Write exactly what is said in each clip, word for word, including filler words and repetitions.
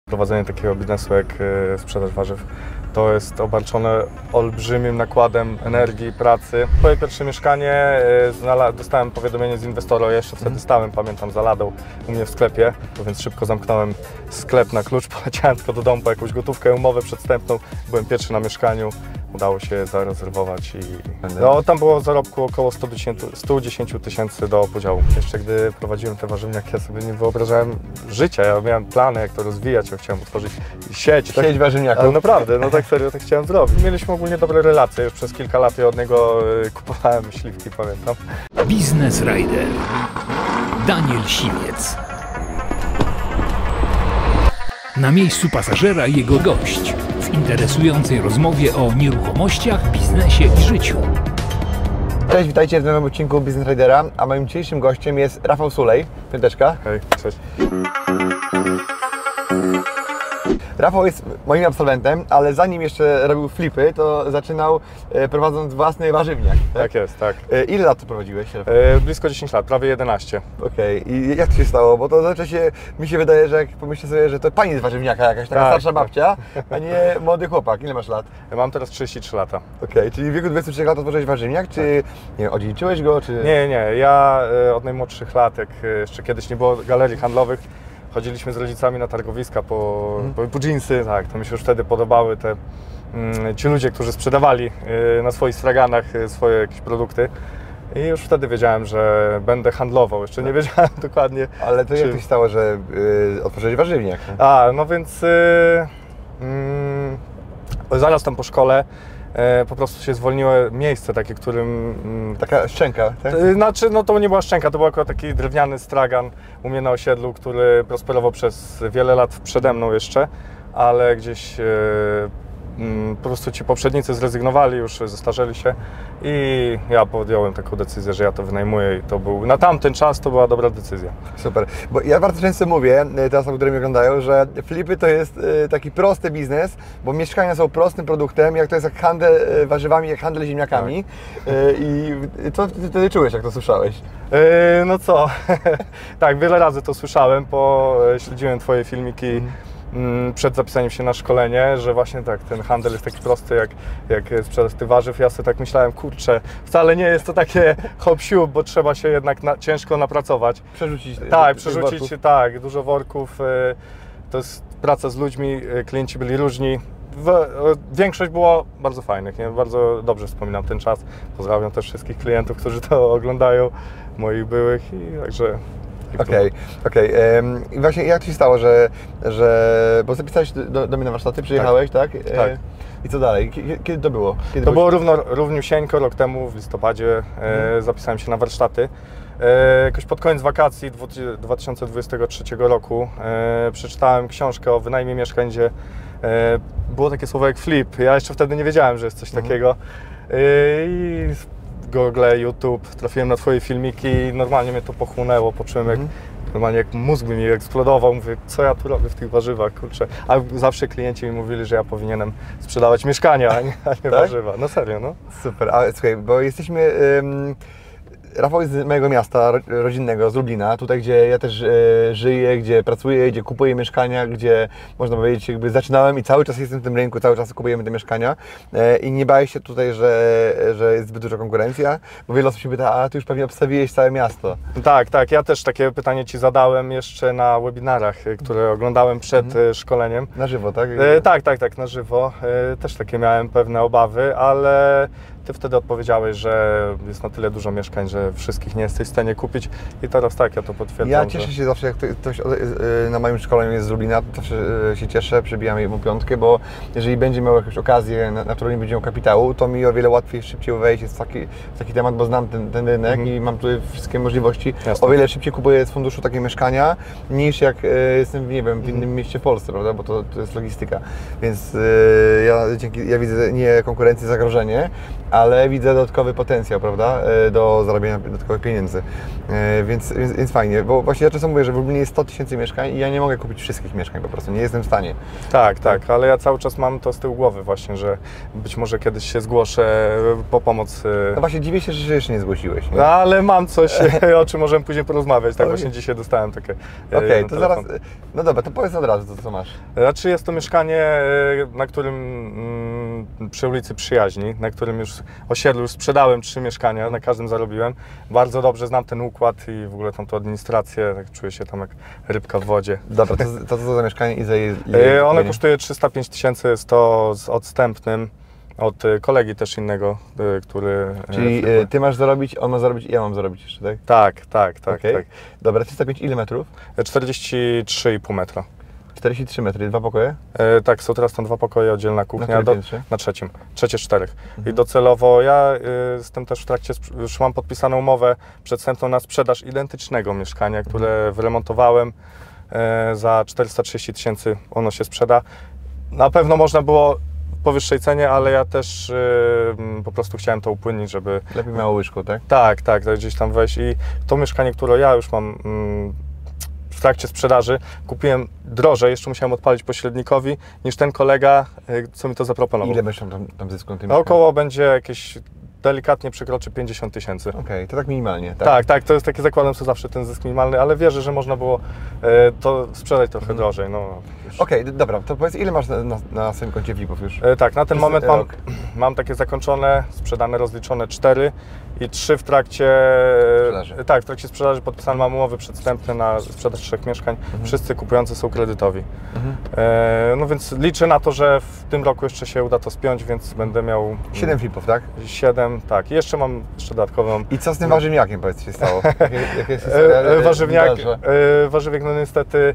Prowadzenie takiego biznesu jak sprzedaż warzyw to jest obarczone olbrzymim nakładem energii, pracy. Moje pierwsze mieszkanie dostałem powiadomienie z inwestora, jeszcze wtedy stałem, pamiętam, za ladą u mnie w sklepie, więc szybko zamknąłem sklep na klucz, poleciałem tylko do domu po jakąś gotówkę, umowę przedwstępną, byłem pierwszy na mieszkaniu, udało się zarezerwować i no, tam było zarobku około sto dziesięć tysięcy do podziału. Jeszcze gdy prowadziłem te warzywniaki, ja sobie nie wyobrażałem życia, ja miałem plany, jak to rozwijać, ja chciałem otworzyć sieć. Tak? Sieć warzywniaków. Ale naprawdę, no tak serio, tak chciałem zrobić. Mieliśmy ogólnie dobre relacje, już przez kilka lat i od niego kupowałem śliwki, pamiętam. Business Rider. Daniel Siwiec. Na miejscu pasażera jego gość w interesującej rozmowie o nieruchomościach, biznesie i życiu. Cześć, witajcie w nowym odcinku Business Ridera, a moim dzisiejszym gościem jest Rafał Sulej. Piąteczka. Hej, cześć. Rafał jest moim absolwentem, ale zanim jeszcze robił flipy, to zaczynał e, prowadząc własny warzywniak. Tak? Tak jest, tak. E, ile lat to prowadziłeś? E, blisko dziesięć lat, prawie jedenaście. Okej, okay. I jak to się stało? Bo to znaczy się, mi się wydaje, że jak pomyślę sobie, że to pani z warzywniaka jakaś taka tak, starsza babcia, a nie młody chłopak. Ile masz lat? Ja mam teraz trzydzieści trzy lata. Okej, okay. Czyli w wieku dwudziestu trzech lat otworzyłeś warzywniak, czy tak. Nie wiem, odziedziczyłeś go, czy... Nie, nie, ja od najmłodszych lat, jak jeszcze kiedyś nie było galerii handlowych, chodziliśmy z rodzicami na targowiska po, hmm. po, po dżinsy, tak, to mi się już wtedy podobały te, mm, ci ludzie, którzy sprzedawali y, na swoich straganach y, swoje jakieś produkty. I już wtedy wiedziałem, że będę handlował, jeszcze nie wiedziałem dokładnie. Ale to czy... jak to się stało, że y, otworzyłeś warzywniak? A, no więc y, y, zaraz tam po szkole E, po prostu się zwolniło miejsce takie, którym... Mm, Taka szczęka, tak? To, znaczy, no to nie była szczęka, to był akurat taki drewniany stragan u mnie na osiedlu, który prosperował przez wiele lat przede mną jeszcze, ale gdzieś e, mm, po prostu ci poprzednicy zrezygnowali, już zestarzeli się i ja podjąłem taką decyzję, że ja to wynajmuję i to był, na tamten czas to była dobra decyzja. Super, bo ja bardzo często mówię, te osoby, które mnie oglądają, że flipy to jest taki prosty biznes, bo mieszkania są prostym produktem, jak to jest jak handel warzywami, jak handel ziemniakami. Tak. I co ty wtedy czułeś, jak to słyszałeś? Yy, no co, tak, wiele razy to słyszałem, bo śledziłem Twoje filmiki mm. przed zapisaniem się na szkolenie, że właśnie tak, ten handel jest taki prosty jak, jak sprzedaż tych warzyw. Ja sobie tak myślałem, kurczę, wcale nie jest to takie hop-siup, bo trzeba się jednak na, ciężko napracować. Przerzucić. Tak, przerzucić, worków. Tak, dużo worków. To jest praca z ludźmi, klienci byli różni. Większość było bardzo fajnych, nie? Bardzo dobrze wspominam ten czas. Pozdrawiam też wszystkich klientów, którzy to oglądają, moich byłych i także... Okej, okej. I właśnie jak się stało, że, że bo zapisałeś do, do mnie na warsztaty, przyjechałeś, tak? Tak. tak. I co dalej? Kiedy, kiedy to było? Kiedy to było równo, równiusieńko, rok temu, w listopadzie, hmm. e, zapisałem się na warsztaty. E, jakoś pod koniec wakacji dwa tysiące dwudziestego trzeciego roku e, przeczytałem książkę o wynajmie mieszkań, gdzie e, było takie słowo jak flip. Ja jeszcze wtedy nie wiedziałem, że jest coś hmm. takiego. E, I Google, YouTube, trafiłem na Twoje filmiki i normalnie mnie to pochłonęło, poczułem jak, mm. normalnie jak mózg mi eksplodował, mówię, co ja tu robię w tych warzywach, kurczę. A zawsze klienci mi mówili, że ja powinienem sprzedawać mieszkania, a nie, a nie tak? warzywa. No serio, no. Super, a słuchaj, bo jesteśmy... Ym... Rafał jest z mojego miasta rodzinnego, z Lublina, tutaj gdzie ja też e, żyję, gdzie pracuję, gdzie kupuję mieszkania, gdzie można powiedzieć jakby zaczynałem i cały czas jestem w tym rynku, cały czas kupujemy te mieszkania e, i nie bałeś się tutaj, że, że jest zbyt duża konkurencja, bo wiele osób się pyta, a ty już pewnie obstawiłeś całe miasto. Tak, tak, ja też takie pytanie Ci zadałem jeszcze na webinarach, które oglądałem przed mhm. szkoleniem. Na żywo, tak? E, tak, tak, tak, na żywo. E, też takie miałem pewne obawy, ale Ty wtedy odpowiedziałeś, że jest na tyle dużo mieszkań, że wszystkich nie jesteś w stanie kupić i teraz tak, ja to potwierdzam. Ja cieszę że... się zawsze, jak ktoś na moim szkoleniu jest z Lublina, to zawsze się cieszę, przebijam mu piątkę, bo jeżeli będzie miał jakąś okazję, na, na którą nie będzie miał kapitału, to mi o wiele łatwiej, szybciej wejść w taki, w taki temat, bo znam ten, ten rynek mhm. i mam tutaj wszystkie możliwości. Jasne. O wiele szybciej kupuję z funduszu takie mieszkania, niż jak jestem, nie wiem, w innym mhm. mieście w Polsce, prawda, bo to, to jest logistyka. Więc ja, dzięki, ja widzę nie konkurencję, zagrożenie. ale widzę dodatkowy potencjał, prawda, do zarabiania dodatkowych pieniędzy, więc, więc, więc fajnie, bo właśnie ja czasem mówię, że w Lublinie jest sto tysięcy mieszkań i ja nie mogę kupić wszystkich mieszkań po prostu, nie jestem w stanie. Tak, tak, ale ja cały czas mam to z tyłu głowy właśnie, że być może kiedyś się zgłoszę po pomoc. No właśnie dziwię się, że się jeszcze nie zgłosiłeś. Nie? No ale mam coś, o czym możemy później porozmawiać, tak właśnie dzisiaj dostałem takie. Okej, okay, to zaraz, no dobra, to powiedz od razu, to co masz. Znaczy jest to mieszkanie, na którym mm, przy ulicy Przyjaźni, na którym już osiedlu już sprzedałem trzy mieszkania, na każdym zarobiłem. Bardzo dobrze znam ten układ i w ogóle tam tą administrację, tak czuję się tam jak rybka w wodzie. Dobra, to, to co za mieszkanie i za je, je, Ono kosztuje trzysta pięć tysięcy, jest to z odstępnym od kolegi też innego, który... Czyli ty masz zarobić, on ma zarobić i ja mam zarobić jeszcze, tak? Tak, tak, tak. Okay. tak. Dobra, trzysta pięć ile metrów? czterdzieści trzy i pół metra. czterdzieści trzy metry, dwa pokoje? E, tak, są teraz tam dwa pokoje, oddzielna kuchnia. Na, do, piętrze? na trzecim, trzecie czterech. Mhm. I docelowo ja y, jestem też w trakcie, już mam podpisaną umowę przedwstępną na sprzedaż identycznego mieszkania, które mhm. wyremontowałem e, za czterysta trzydzieści tysięcy, ono się sprzeda. Na pewno można było w powyższej cenie, ale ja też y, po prostu chciałem to upłynnić, żeby... Lepiej mało łyżku, tak? Tak, tak, tak, gdzieś tam wejść i to mieszkanie, które ja już mam mm, w trakcie sprzedaży, kupiłem drożej, jeszcze musiałem odpalić pośrednikowi, niż ten kolega, co mi to zaproponował. Ile będziesz tam, tam zysku na tym no, około będzie jakieś, delikatnie przekroczy pięćdziesiąt tysięcy. Okej, okay, to tak minimalnie, tak? Tak, tak, to jest taki, zakładam sobie zawsze ten zysk minimalny, ale wierzę, że można było e, to sprzedać trochę hmm. drożej. No, Okej, okay, dobra, to powiedz, ile masz na, na, na swoim koncie flipów już? E, tak, na ten moment mam, mam takie zakończone, sprzedane, rozliczone cztery i trzy w trakcie sprzedaży. Tak, w trakcie sprzedaży podpisane mam umowy przedwstępne na sprzedaż trzech mieszkań. Mhm. Wszyscy kupujący są kredytowi. Mhm. E, no więc liczę na to, że w tym roku jeszcze się uda to spiąć, więc będę miał... siedem flipów, tak? siedem, tak. I jeszcze mam jeszcze dodatkową... I co z tym warzywniakiem, powiedz, się stało? Jakie, jakie jest e, warzywniak, e, warzywniak, no niestety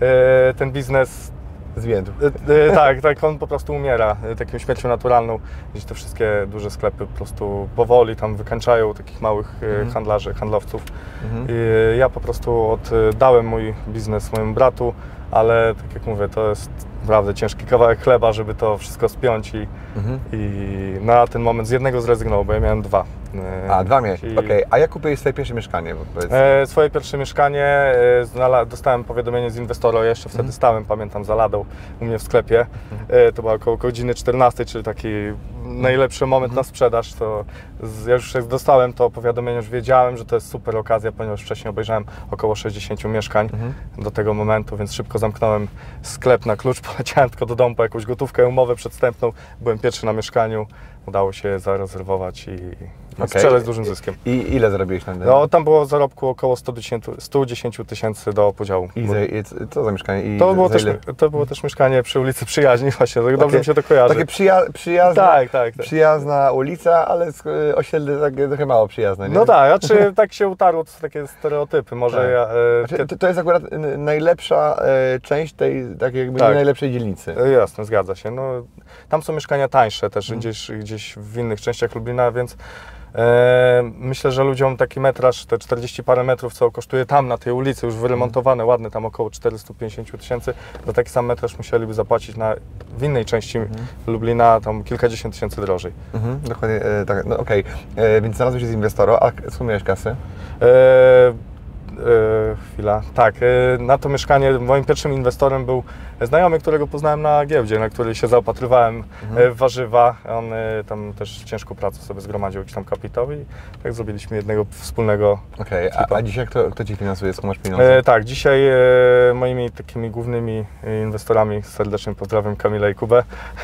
e, ten biznes... Zwiędł. E, e, tak, tak, on po prostu umiera e, taką śmiercią naturalną, gdzie te wszystkie duże sklepy po prostu powoli tam wykańczają takich małych e, mhm. handlarzy, handlowców. Mhm. I ja po prostu oddałem mój biznes mojemu bratu, ale tak jak mówię, to jest naprawdę ciężki kawałek chleba, żeby to wszystko spiąć i, mhm. i na ten moment z jednego zrezygnował, bo ja miałem dwa. A, dwa miałeś, I... okej. Okay. A jak kupiłeś swoje pierwsze mieszkanie? E, swoje pierwsze mieszkanie, e, znala... dostałem powiadomienie z inwestora, ja jeszcze wtedy mhm. stałem, pamiętam, za ladą u mnie w sklepie. Mhm. E, to było około godziny czternastej, czyli taki najlepszy moment mhm. na sprzedaż. To z, ja już jak dostałem to powiadomienie, już wiedziałem, że to jest super okazja, ponieważ wcześniej obejrzałem około sześćdziesiąt mieszkań mhm. do tego momentu, więc szybko zamknąłem sklep na klucz, poleciałem tylko do domu po jakąś gotówkę, umowę przedwstępną, byłem pierwszy na mieszkaniu, udało się zarezerwować i okay. sprzedać z dużym zyskiem. I ile zarobiłeś na tym? No tam było zarobku około sto dziesięć tysięcy do podziału. I za, i co za mieszkanie? I to, było za też, ile? to było też mieszkanie przy ulicy Przyjaźni, właśnie, tak dobrze mi się to kojarzy. Takie przyja przyjazna, tak, tak, tak. przyjazna ulica, ale osiedle takie trochę mało przyjazne, nie? No tak, znaczy tak się utarło, to są takie stereotypy, może tak. ja... E, znaczy, to, to jest akurat najlepsza e, część tej takiej jakby tak. nie najlepszej dzielnicy. E, jasne, zgadza się. No, tam są mieszkania tańsze też, hmm. gdzieś, gdzieś w innych częściach Lublina, więc e, myślę, że ludziom taki metraż, te czterdzieści parę metrów, co kosztuje tam na tej ulicy, już wyremontowane, hmm. ładne, tam około czterysta pięćdziesiąt tysięcy, za taki sam metraż musieliby zapłacić na, w innej części hmm. Lublina tam kilkadziesiąt tysięcy drożej. Mhm, dokładnie, e, tak, no okej, okay. Więc znalazłeś się z inwestora, a skąd miałeś kasę? E, e, chwila, tak, e, na to mieszkanie moim pierwszym inwestorem był znajomy, którego poznałem na giełdzie, na której się zaopatrywałem mhm. w warzywa. On y, tam też ciężką pracę sobie zgromadził jakiś tam kapitał i tak zrobiliśmy jednego wspólnego. Okej, okay. a, a dzisiaj kto, kto Ci finansuje, skąd masz pieniądze? E, tak, dzisiaj e, moimi takimi głównymi inwestorami, serdecznie pozdrawiam Kamila i Kubę,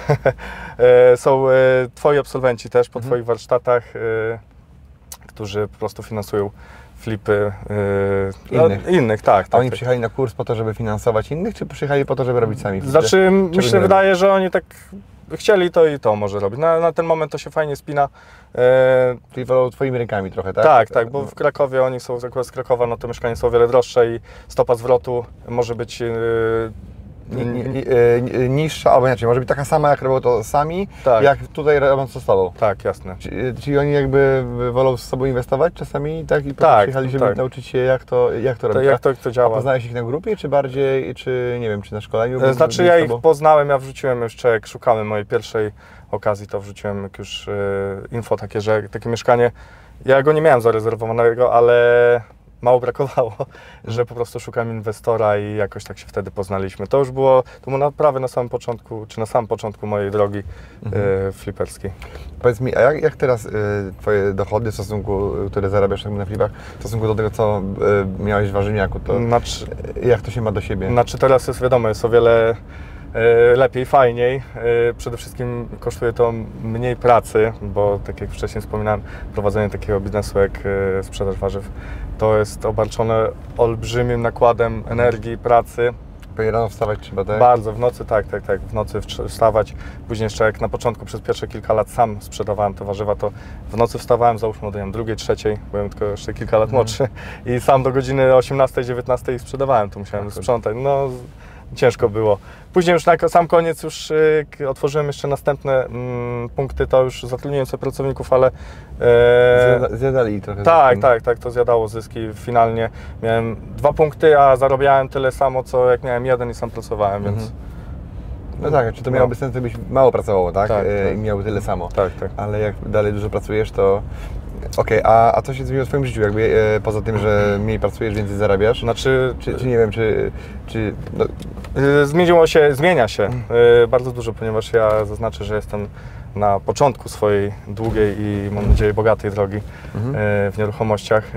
e, są e, Twoi absolwenci też po mhm. Twoich warsztatach, e, którzy po prostu finansują flipy yy, innych. No, innych, tak. A tak oni tak. przyjechali na kurs po to, żeby finansować innych, czy przyjechali po to, żeby robić sami flipy? Znaczy, mi się wydaje, że oni tak chcieli to i to może robić. Na, na ten moment to się fajnie spina. Yy, Czyli wolą Twoimi rękami trochę, tak? Tak, tak, bo w Krakowie oni są, akurat z Krakowa, no to mieszkania są o wiele droższe i stopa zwrotu może być yy, ni, ni, ni, ni, niższa, albo inaczej, może być taka sama, jak robią to sami, Tak. jak tutaj robią to z tobą. Tak, jasne. Czy, czyli oni jakby wolą z sobą inwestować czasami, tak? I Tak, przyjechali, żeby tak. nauczyć się, jak to, jak to To robić. jak to, to A działa? poznałeś ich na grupie, czy bardziej, czy nie wiem, czy na szkoleniu? E, Znaczy byli ja z ich tobą? poznałem, ja wrzuciłem jeszcze, jak szukałem mojej pierwszej okazji, to wrzuciłem jak już e, info takie, że takie mieszkanie, ja go nie miałem zarezerwowanego, ale mało brakowało, że po prostu szukałem inwestora i jakoś tak się wtedy poznaliśmy. To już było, to było naprawdę na samym początku, czy na samym początku mojej drogi Mhm. e, fliperskiej. Powiedz mi, a jak, jak teraz y, twoje dochody w stosunku, y, które zarabiasz na flipach, w stosunku do tego, co y, miałeś w warzywniaku, to Znaczy, y, jak to się ma do siebie? Znaczy teraz jest wiadomo, jest o wiele e, lepiej, fajniej. E, przede wszystkim kosztuje to mniej pracy, bo tak jak wcześniej wspominałem, prowadzenie takiego biznesu jak e, sprzedaż warzyw, to jest obarczone olbrzymim nakładem energii, pracy. Pewnie rano wstawać trzeba, tak? Bardzo, w nocy tak, tak, tak, w nocy wstrz- wstawać. Później jeszcze jak na początku przez pierwsze kilka lat sam sprzedawałem te warzywa, to w nocy wstawałem, załóżmy o godzinie drugiej, trzeciej, byłem tylko jeszcze kilka lat młodszy i sam do godziny osiemnastej, dziewiętnastej sprzedawałem, to musiałem Tak. sprzątać, no ciężko było. Później już na ko- sam koniec już y, k- otworzyłem jeszcze następne mm, punkty, to już zatrudniłem sobie pracowników, ale e, Zjada, zjadali trochę. tak, zyskiem. tak, tak, to zjadało zyski. Finalnie miałem dwa punkty, a zarabiałem tyle samo, co jak miałem jeden i sam pracowałem, więc... No tak, czy to No. miałoby sens, gdybyś mało pracowało, tak? Tak, Y, tak. I miałby tyle samo. Tak, tak. Ale jak dalej dużo pracujesz, to... Okej, a, a co się zmieniło w twoim życiu? Jakby e, poza tym, że mniej pracujesz, więcej zarabiasz? Znaczy, Czy, czy nie wiem, czy... czy no, y, zmieniło się, zmienia się y, bardzo dużo, ponieważ ja zaznaczę, że jestem na początku swojej długiej i mam nadzieję bogatej drogi Mhm. y, w nieruchomościach. Y,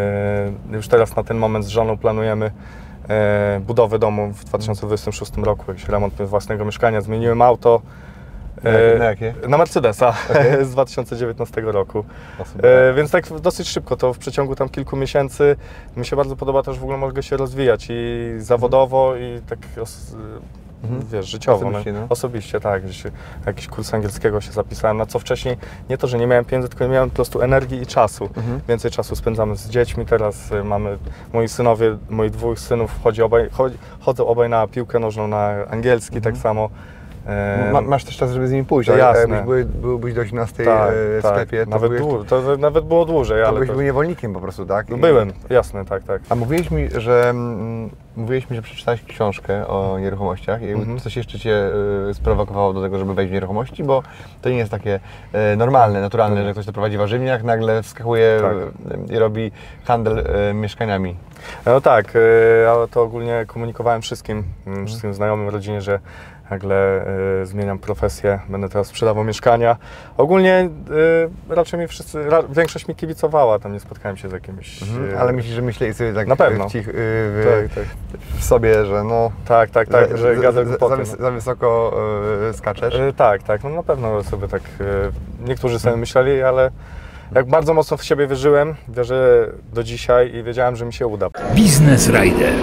już teraz na ten moment z żoną planujemy y, budowę domu w dwa tysiące dwudziestym szóstym roku, jakiś remont własnego mieszkania. Zmieniłem auto. na, jakie- y, na jakie? Na Mercedesa Okej. z dwa tysiące dziewiętnastego roku. O, super. E, więc tak dosyć szybko, to w przeciągu tam kilku miesięcy mi się bardzo podoba też w ogóle mogę się rozwijać i zawodowo i tak os, Mhm. wiesz, życiowo. Osobiście, no. no. Osobiście, tak. Że się, jakiś kurs angielskiego się zapisałem, na co wcześniej nie to, że nie miałem pieniędzy, tylko nie miałem po prostu energii i czasu. Mhm. Więcej czasu spędzamy z dziećmi, teraz y, mamy, moi synowie, moich dwóch synów chodzi obaj, chodzi, chodzą obaj na piłkę nożną, na angielski tak samo. E, Ma, masz też czas, żeby z nimi pójść, to ale jasne. jakbyś były, byłbyś do osiemnastej tak, e, w tak. sklepie, to, Nawet, byłeś, dłu, to nawet było dłużej, to ale byś to, był niewolnikiem po prostu, tak? no I- byłem, jasne, tak, tak. A mówiłeś mi, że mm, mówiłeś mi, że przeczytałeś książkę o nieruchomościach i jakby Mhm. coś jeszcze Cię y, sprowokowało do tego, żeby wejść w nieruchomości, bo to nie jest takie y, normalne, naturalne, że ktoś to prowadzi warzywniak, nagle wskakuje Tak. y, i robi handel y, mieszkaniami. No tak, y, ale to ogólnie komunikowałem wszystkim, mm, wszystkim znajomym, rodzinie, że nagle y, zmieniam profesję, będę teraz sprzedawał mieszkania. Ogólnie y, raczej mi wszyscy, ra, większość mi kibicowała, tam nie spotkałem się z jakimiś... y, Ale myślisz, że myśleli sobie tak Na pewno. w, cich, y, w, tak, tak, w sobie, że no... tak, tak, tak, że za, gadam za, głupoty, za, no. za wysoko y, skaczesz. Y, Tak, tak, no na pewno sobie tak, y, niektórzy sobie myśleli, ale jak bardzo mocno w siebie wierzyłem, wierzę do dzisiaj i wiedziałem, że mi się uda. Biznes Rider.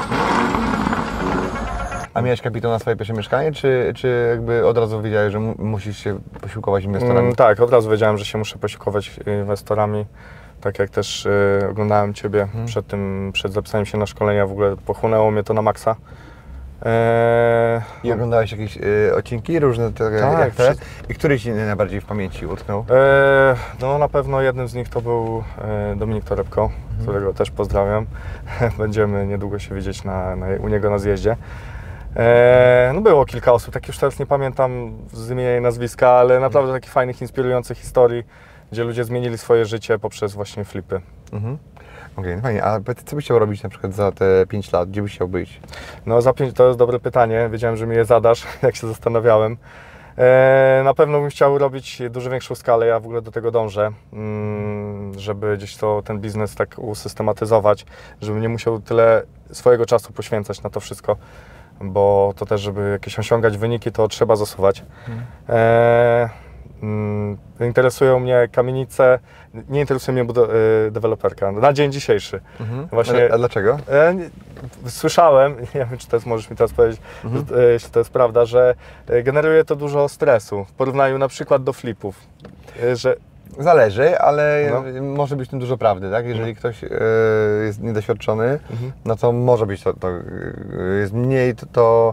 A miałeś kapitał na swoje pierwsze mieszkanie, czy, czy jakby od razu wiedziałeś, że mu, musisz się posiłkować inwestorami? Mm, tak, od razu wiedziałem, że się muszę posiłkować inwestorami. Tak jak też y, oglądałem Ciebie przed tym, przed zapisaniem się na szkolenia, w ogóle pochłonęło mnie to na maksa. Eee, I oglądałeś jakieś y, odcinki różne, te, Tak, jak te? wszystko. I który Ci najbardziej w pamięci utknął? eee, no na pewno jednym z nich to był e, Dominik Torebko, którego też pozdrawiam. Będziemy niedługo się widzieć na, na, u niego na zjeździe. Eee, no było kilka osób, tak już teraz nie pamiętam z imienia i nazwiska, ale naprawdę takich fajnych, inspirujących historii, gdzie ludzie zmienili swoje życie poprzez właśnie flipy. Mhm. Okej, no fajnie. A powiedz, co byś chciał robić na przykład za te pięć lat? Gdzie byś chciał być? No za pięć to jest dobre pytanie, wiedziałem, że mi je zadasz, jak się zastanawiałem. E, na pewno bym chciał robić dużo większą skalę, ja w ogóle do tego dążę, mm, żeby gdzieś to, ten biznes tak usystematyzować, żebym nie musiał tyle swojego czasu poświęcać na to wszystko, bo to też, żeby jakieś osiągać wyniki, to trzeba zasuwać. E, mm, interesują mnie kamienice, nie interesuje mnie budo- e, deweloperka, na dzień dzisiejszy. Właśnie, A, a dlaczego? E, nie- Słyszałem, nie wiem, czy to jest, możesz mi teraz powiedzieć, e, jeśli to jest prawda, że e, generuje to dużo stresu w porównaniu na przykład do flipów, E, że Zależy, ale No. może być w tym dużo prawdy, tak? Jeżeli ktoś e, jest niedoświadczony, Mhm. no to może być to, to e, jest mniej to, to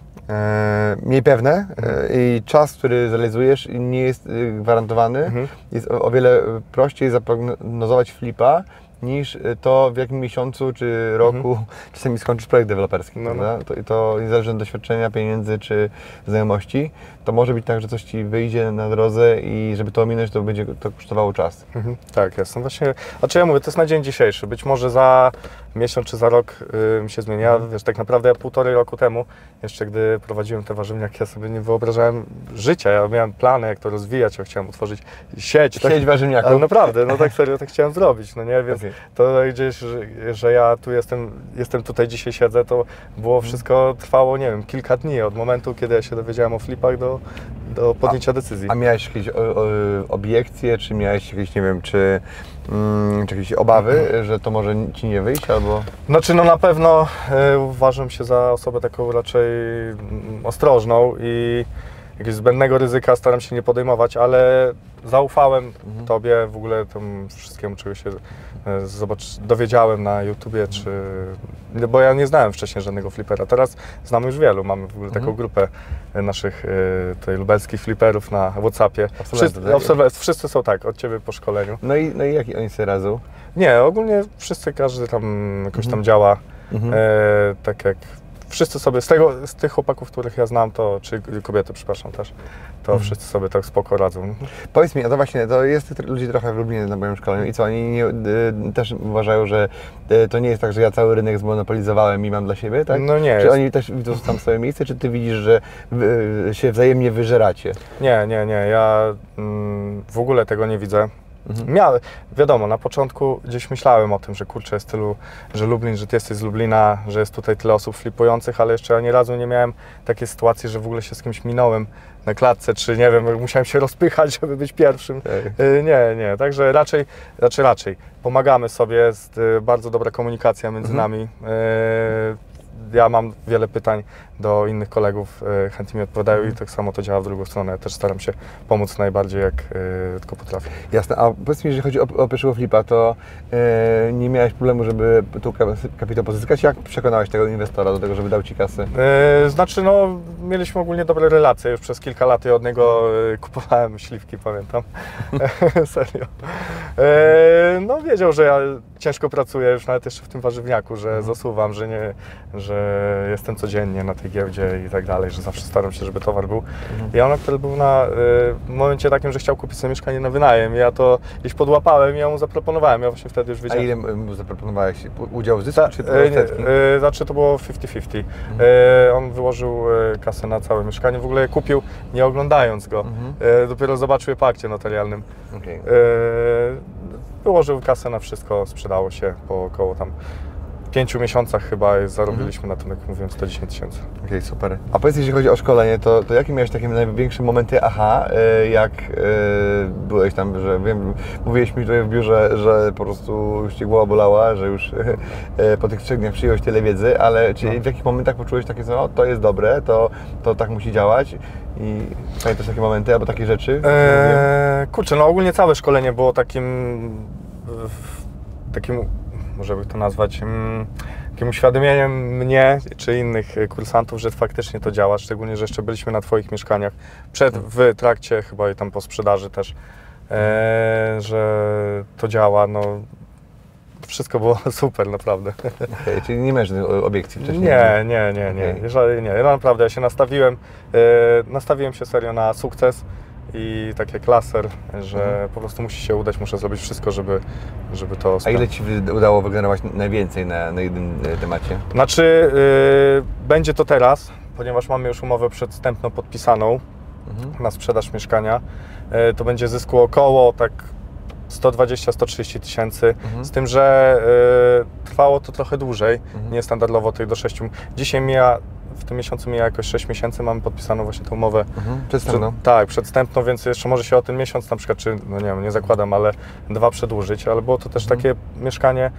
e, mniej pewne e, i czas, który zrealizujesz nie jest e, gwarantowany. Mhm. Jest o, o wiele prościej zaprognozować flipa, niż to w jakim miesiącu czy roku czasami skończysz projekt deweloperski. No, no. prawda? To, I to niezależnie od doświadczenia, pieniędzy czy znajomości, to może być tak, że coś Ci wyjdzie na drodze i żeby to ominąć, to będzie to kosztowało czas. Mhm, tak, jestem właśnie. A czy ja mówię, to jest na dzień dzisiejszy. Być może za miesiąc czy za rok y, mi się zmieni. Ja, wiesz, tak naprawdę ja półtorej roku temu, jeszcze gdy prowadziłem te warzywniaki, ja sobie nie wyobrażałem życia. Ja miałem plany, jak to rozwijać, ja chciałem utworzyć sieć. Sieć tak, warzywniaków. ale naprawdę, no tak serio, tak chciałem zrobić, no nie, więc Okay. to gdzieś, że, że ja tu jestem, jestem tutaj dzisiaj siedzę, to było wszystko, trwało, nie wiem, kilka dni od momentu, kiedy ja się dowiedziałem o flipach do, do podjęcia decyzji. A miałeś jakieś o, o, obiekcje, czy miałeś jakieś, nie wiem, czy, mm, czy jakieś obawy, że to może Ci nie wyjść, albo... Znaczy, no na pewno y, uważam się za osobę taką raczej mm, ostrożną i jakiegoś zbędnego ryzyka staram się nie podejmować, ale zaufałem Mhm. Tobie, w ogóle temu wszystkiemu, czego się y, zobacz, dowiedziałem na YouTubie, czy... bo ja nie znałem wcześniej żadnego flipera. Teraz znamy już wielu, mamy w ogóle taką Mhm. grupę y, naszych y, tutaj lubelskich fliperów na WhatsAppie. Absolwenty, Wszyscy, tak? absolwenty, wszyscy są tak, od Ciebie po szkoleniu. No i, no i jaki oni sobie radzą? Nie, ogólnie wszyscy, każdy tam jakoś tam Mhm. działa, Mhm. e, tak jak wszyscy sobie, z, tego, z tych chłopaków, których ja znam, to, czy kobiety, przepraszam też, to Mhm. wszyscy sobie tak spoko radzą. Powiedz mi, a to właśnie, to jest tych ludzi trochę w Lublinie na moim szkoleniu i co, oni nie, y, też uważają, że y, to nie jest tak, że ja cały rynek zmonopolizowałem i mam dla siebie, tak? No nie Czy jest. oni też widzą tam swoje miejsce, czy Ty widzisz, że y, się wzajemnie wyżeracie? Nie, nie, nie, ja mm, w ogóle tego nie widzę. Mhm. Miałem, wiadomo, na początku gdzieś myślałem o tym, że kurczę, jest tylu, że Lublin, że Ty jesteś z Lublina, że jest tutaj tyle osób flipujących, ale jeszcze ani razu nie miałem takiej sytuacji, że w ogóle się z kimś minąłem na klatce, czy nie wiem, musiałem się rozpychać, żeby być pierwszym. Tak. Y, Nie, nie, także raczej, raczej, raczej pomagamy sobie, jest y, bardzo dobra komunikacja między Mhm. nami. Y, Ja mam wiele pytań do innych kolegów, y, chętnie mi odpowiadają Mhm. i tak samo to działa w drugą stronę. Ja też staram się pomóc najbardziej, jak y, tylko potrafię. Jasne, a powiedz mi, jeżeli chodzi o, o pierwszego flipa, to y, nie miałeś problemu, żeby tu ka- kapitał pozyskać? Jak przekonałeś tego inwestora do tego, żeby dał Ci kasę? Yy, znaczy, no, mieliśmy ogólnie dobre relacje, już przez kilka lat ja od niego yy, kupowałem śliwki, pamiętam, serio. Yy, no, wiedział, że ja ciężko pracuję już nawet jeszcze w tym warzywniaku, że Mhm. zasuwam, że, nie, że jestem codziennie na tej giełdzie i tak dalej, że zawsze staram się, żeby towar był. Mhm. I on akurat był na yy, w momencie takim, że chciał kupić sobie mieszkanie na wynajem. Ja to gdzieś podłapałem i ja mu zaproponowałem, ja właśnie wtedy już A wiedziałem. ile mu zaproponowałeś? Udział w zysku, Ta, czy e, to nie, setki? e, znaczy to było fifty fifty. E, on wyłożył e, kasę na całe mieszkanie, w ogóle je kupił nie oglądając go. Mhm. E, dopiero zobaczył je po akcie notarialnym. Okej. E, wyłożył kasę na wszystko, sprzedało się po około tam pięciu miesiącach chyba i zarobiliśmy na tym, jak mówiłem, sto dziesięć tysięcy. Okej, super. A powiedz, jeśli chodzi o szkolenie, to, to jakie miałeś takie największe momenty aha, e, jak e, byłeś tam, że wiem, mówiłeś mi tutaj w biurze, że po prostu już Cię głowa bolała, że już e, po tych trzech dniach przyjąłeś tyle wiedzy, ale czy No. w jakich momentach poczułeś takie, że o, to jest dobre, to, to tak musi działać i pamiętasz takie momenty albo takie rzeczy? Eee, kurczę, no ogólnie całe szkolenie było takim, w- takim, może by to nazwać, mm, takim uświadomieniem mnie czy innych kursantów, że faktycznie to działa, szczególnie, że jeszcze byliśmy na Twoich mieszkaniach, przed, w trakcie chyba i tam po sprzedaży też, eee, że to działa, no wszystko było super, naprawdę. Okej, czyli nie masz żadnych obiekcji wcześniej? Nie, nie, nie, nie. Okej. Jeżeli, nie. Ja naprawdę ja się nastawiłem, e, nastawiłem się serio na sukces i tak jak laser, że Mhm. po prostu musi się udać, muszę zrobić wszystko, żeby, żeby to A spra- ile Ci wy- udało wygenerować najwięcej na, na jednym e, temacie? Znaczy, e, będzie to teraz, ponieważ mamy już umowę przedwstępną podpisaną Mhm. na sprzedaż mieszkania, e, to będzie zysku około tak sto dwadzieścia do stu trzydziestu tysięcy, Mhm. z tym, że y, trwało to trochę dłużej, Mhm. niestandardowo tych do sześciu. Dzisiaj mija, w tym miesiącu mija jakoś sześć miesięcy, mamy podpisaną właśnie tę umowę. Mhm. Przedstawną. Przed, tak, przedwstępną, więc jeszcze może się o ten miesiąc na przykład, czy no nie wiem, nie zakładam, ale dwa przedłużyć, ale było to też Mhm. takie mieszkanie,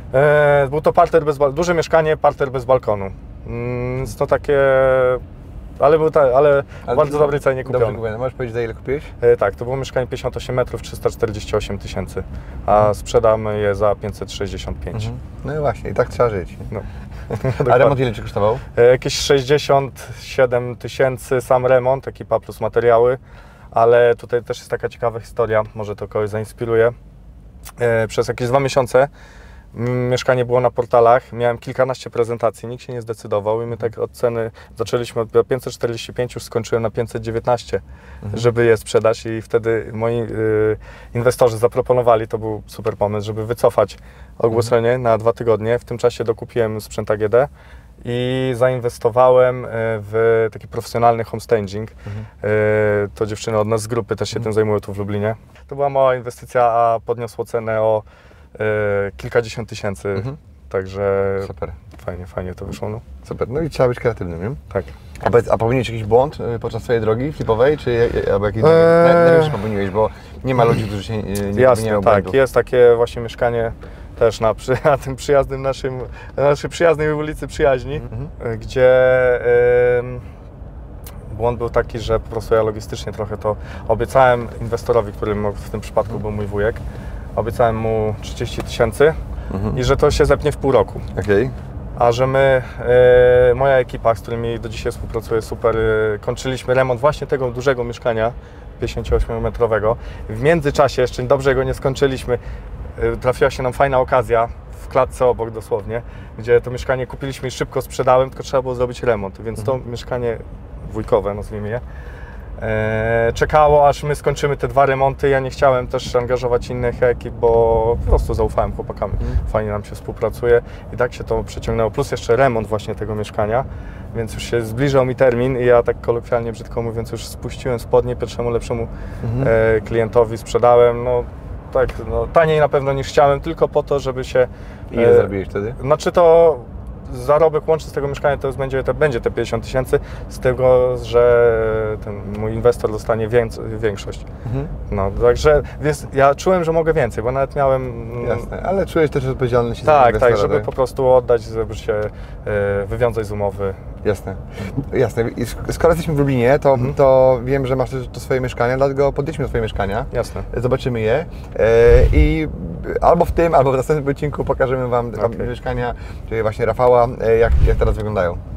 e, był to parter bez, bal- duże mieszkanie, parter bez balkonu, mm, więc to takie ale był tak, ale, Ale bardzo to- dobrej cenie kupiony. Dobrze kupione. Możesz powiedzieć, za ile kupiłeś? E, tak, to było mieszkanie pięćdziesiąt osiem metrów, trzysta czterdzieści osiem tysięcy, a sprzedamy je za pięćset sześćdziesiąt pięć. No i właśnie, i tak trzeba żyć. No. A remont ile Ci kosztował? E, Jakieś sześćdziesiąt siedem tysięcy sam remont, ekipa plus materiały, ale tutaj też jest taka ciekawa historia, może to kogoś zainspiruje. E, Przez jakieś dwa miesiące m, mieszkanie było na portalach, miałem kilkanaście prezentacji, nikt się nie zdecydował i my tak od ceny zaczęliśmy od pięćset czterdzieści pięć, już skończyłem na pięćset dziewiętnaście, mhm. żeby je sprzedać i wtedy moi y, inwestorzy zaproponowali, to był super pomysł, żeby wycofać ogłoszenie mhm. na dwa tygodnie. W tym czasie dokupiłem sprzęt A G D i zainwestowałem w taki profesjonalny homestaging. Mhm. To dziewczyny od nas z grupy też się mhm. tym zajmują tu w Lublinie. To była mała inwestycja, a podniosło cenę o kilkadziesiąt tysięcy, mhm. także super. Fajnie, fajnie to wyszło. No. Super, no i trzeba być kreatywnym, nie? Tak. A, powiedz, a popełniłeś jakiś błąd podczas swojej drogi flipowej, czy albo jakiś eee... największy popełniłeś, bo nie ma ludzi, którzy się nie, nie Jasne, tak, błędów. Jest takie właśnie mieszkanie też na, przy, na tym przyjaznym naszym, na naszej przyjaznej ulicy Przyjaźni, mhm. gdzie y, błąd był taki, że po prostu ja logistycznie trochę to obiecałem inwestorowi, którym w tym przypadku był mój wujek, obiecałem mu trzydzieści tysięcy mhm. i że to się zepnie w pół roku. Okay. A że my, y, moja ekipa, z którymi do dzisiaj współpracuję super, y, kończyliśmy remont właśnie tego dużego mieszkania pięćdziesięcioośmiometrowego. W międzyczasie, jeszcze dobrze go nie skończyliśmy, y, trafiła się nam fajna okazja w klatce obok dosłownie, gdzie to mieszkanie kupiliśmy i szybko sprzedałem, tylko trzeba było zrobić remont, więc mhm. to mieszkanie wujkowe, nazwijmy je, e, czekało, aż my skończymy te dwa remonty. Ja nie chciałem też angażować innych ekip, bo po prostu zaufałem chłopakami. Mhm. Fajnie nam się współpracuje i tak się to przeciągnęło. Plus jeszcze remont właśnie tego mieszkania, więc już się zbliżał mi termin i ja tak kolokwialnie, brzydko mówiąc, już spuściłem spodnie pierwszemu lepszemu mhm. e, klientowi, sprzedałem. No, tak, no, taniej na pewno niż chciałem, tylko po to, żeby się... Ile e, zrobiłeś wtedy? Znaczy to zarobek łączny z tego mieszkania to będzie, to będzie te pięćdziesiąt tysięcy, z tego, że ten mój inwestor dostanie więcej, większość. Mhm. No, także więc ja czułem, że mogę więcej, bo nawet miałem... Jasne, ale czułeś też odpowiedzialność za Tak, inwestora, tak, żeby tak? po prostu oddać, żeby się e, wywiązać z umowy. Jasne, jasne. I skoro jesteśmy w Lublinie, to, mhm. to wiem, że masz też to swoje mieszkania, dlatego podjedźmy do swoje mieszkania. Jasne. Zobaczymy je e, i albo w tym, albo w następnym odcinku pokażemy Wam, okay. wam mieszkania, czyli właśnie Rafała, jak, jak teraz wyglądają.